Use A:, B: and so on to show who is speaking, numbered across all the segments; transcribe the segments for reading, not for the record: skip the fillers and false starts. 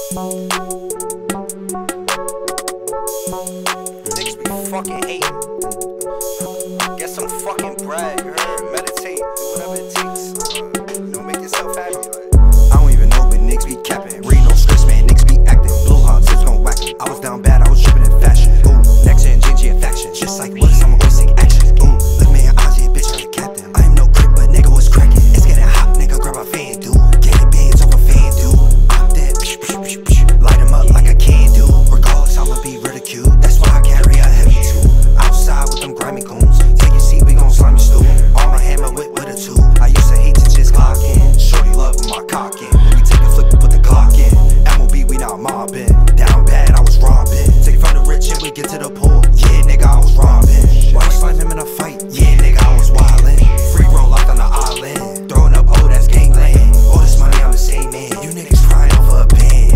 A: Niggas be fucking hating. Get some fucking bread, you heard? Meditate, do whatever it takes. Make yourself happy.
B: I don't even know, but niggas be capping. Read no scripts, man, niggas be acting. Blue hot tips gon' whack it. I was down bad, I was dripping in fashion. Ooh, next in GG faction. Just like Willis, I'ma always take action. Ooh, look me in eyes, yeah, bitch, I'm the captain. I am no crip, but nigga was cracking. It's getting hot, nigga, grab a fan, dude. Getting bands off a fan, dude. I'm dead, psh, psh, psh, psh. Light him up like a can do. Regardless, I'ma be ridiculed. That's why I carry a heavy tool. Outside with them grimy goons. Take your seat, we gon' slime your stool. On my hammer with a tool. I used to hate to just clock in. Shorty love with my cock in. When we take a flick, we put the Glock in. MOB, we not mobbing. Down bad, I was robbing. Take from the rich and we get to the poor. Yeah, nigga, I was robbing. Why you slime him in a fight? Yeah, nigga, I was wildin'. Free roll locked on the island. Throwing up, oh, that's gangland. All this money, I'm the same man. You niggas crying over a pen.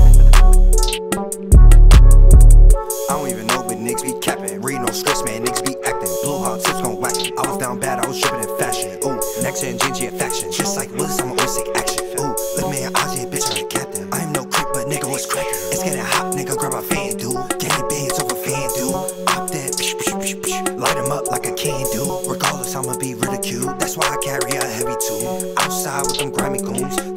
B: I don't even know, but niggas be capping. Read no scripts, man, niggas be acting. Blue hot tips gon' whack it. I was down bad, I was dripping in fashion. Ooh, next in GG faction. Just like Willis, I'ma always take action. Ooh, look me in eyes, yeah, bitch, I'm the captain. I am no creep, but nigga was cracking. It's getting hot, nigga, grab a fan, dude. Getting bands off a fan, dude. I'm dead, psh, psh, psh, psh. Light him up like a can do. Regardless, I'ma be ridiculed. That's why I carry a heavy tool. Outside with them grimy goons.